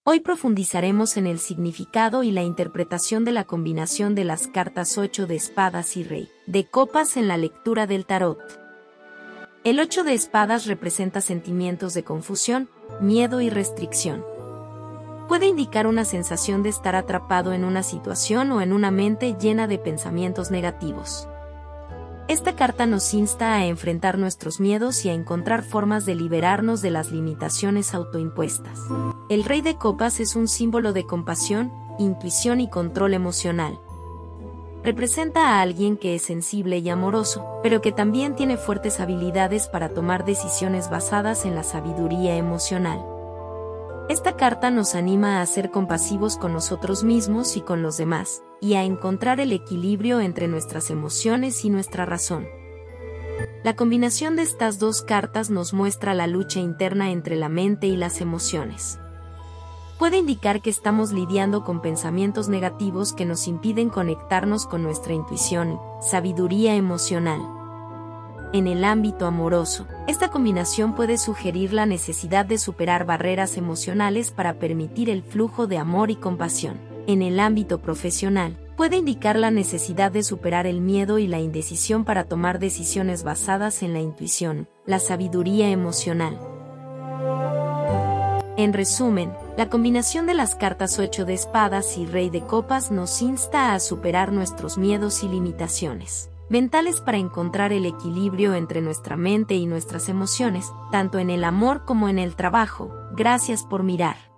Hoy profundizaremos en el significado y la interpretación de la combinación de las cartas 8 de espadas y rey de copas en la lectura del tarot. El 8 de espadas representa sentimientos de confusión, miedo y restricción. Puede indicar una sensación de estar atrapado en una situación o en una mente llena de pensamientos negativos. Esta carta nos insta a enfrentar nuestros miedos y a encontrar formas de liberarnos de las limitaciones autoimpuestas. El Rey de Copas es un símbolo de compasión, intuición y control emocional. Representa a alguien que es sensible y amoroso, pero que también tiene fuertes habilidades para tomar decisiones basadas en la sabiduría emocional. Esta carta nos anima a ser compasivos con nosotros mismos y con los demás, y a encontrar el equilibrio entre nuestras emociones y nuestra razón. La combinación de estas dos cartas nos muestra la lucha interna entre la mente y las emociones. Puede indicar que estamos lidiando con pensamientos negativos que nos impiden conectarnos con nuestra intuición y sabiduría emocional. En el ámbito amoroso, esta combinación puede sugerir la necesidad de superar barreras emocionales para permitir el flujo de amor y compasión. En el ámbito profesional, puede indicar la necesidad de superar el miedo y la indecisión para tomar decisiones basadas en la intuición, la sabiduría emocional. En resumen, la combinación de las cartas 8 de espadas y Rey de Copas nos insta a superar nuestros miedos y limitaciones mentales para encontrar el equilibrio entre nuestra mente y nuestras emociones, tanto en el amor como en el trabajo. Gracias por mirar.